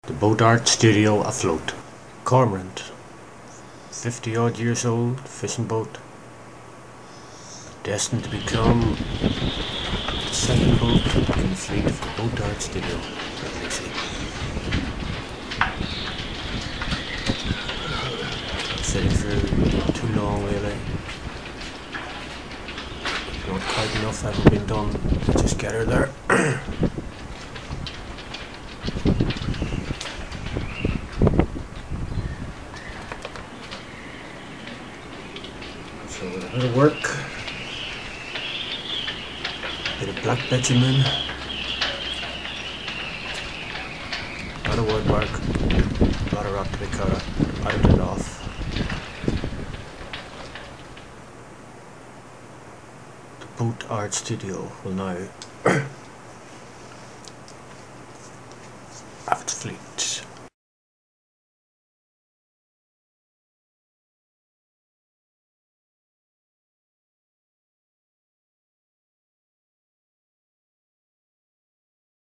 The boat art studio afloat. Cormorant, 50 odd years old, fishing boat, destined to become the second boat in the fleet of the boat art studio. Let me see. Sitting for too long really. Not quite enough having been done to just get her there. So with a bit of work, a bit of black bitumen, a lot of woodwork, a lot of rock to be cut out, ironed it off. The boat art studio will now